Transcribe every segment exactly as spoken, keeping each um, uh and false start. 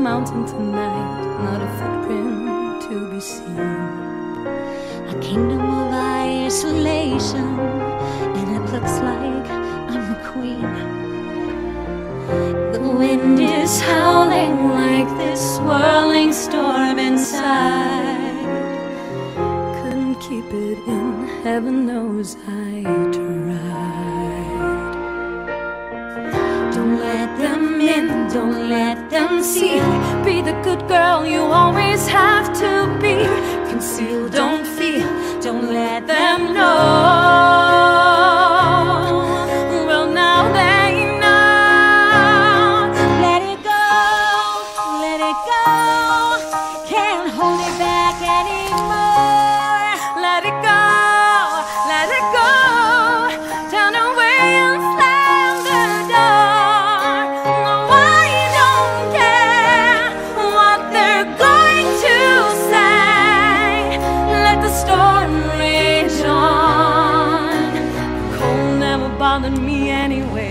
mountain tonight, not a footprint to be seen. A kingdom of isolation, and it looks like I'm the queen. The wind is howling like this swirling storm inside. Couldn't keep it in, heaven knows I tried. Don't let them in, don't let them see. Be the good girl you always have to be. Conceal, don't feel, don't let them know. Well, now they know. Let it go, let it go. Can't hold it back anymore. Let it go, let it go. Turn away and slam the door. No, I don't care what they're going to say. Let the storm rage on. Cold never bothered me anyway.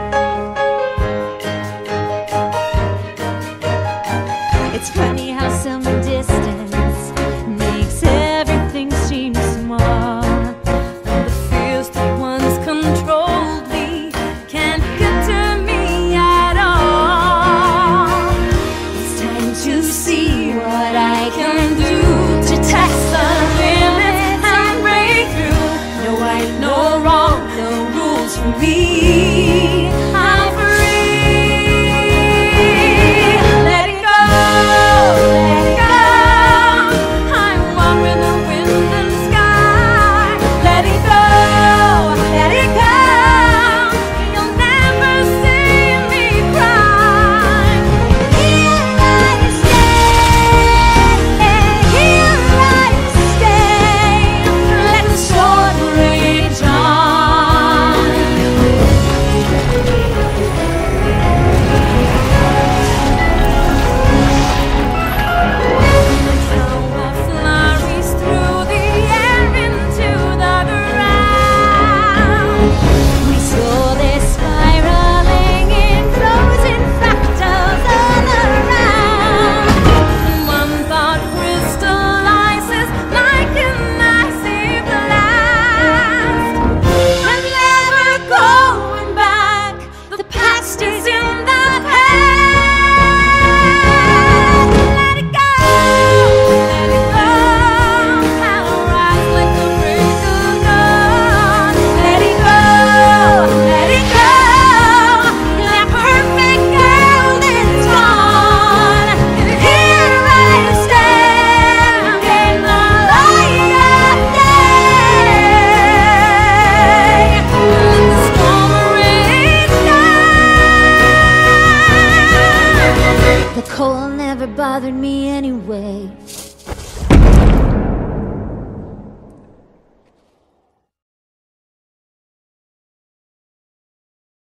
It's funny how some distance makes everything seem small. The fears that once controlled me can't get to me at all. It's time to see what I can do To test the limits and break through. No right, no wrong, no rules for me. I'm free. Let it go, let it go. I walk with the wind and sky. Let it go, let it go. You'll never see me cry. Here I stay, here I stay. Let the storm rage on. Power flurries through the air into the ground. We saw this spiraling in frozen fractals all around. One thought crystallizes like an icy blast. I'm never going back. The past is in the past. Let it go, let it go. I'll rise like the break of dawn. Let it go, let it go. That perfect girl is gone. And here I stand in the light of day. Let the storm rage on. The cold never bothered me anyway.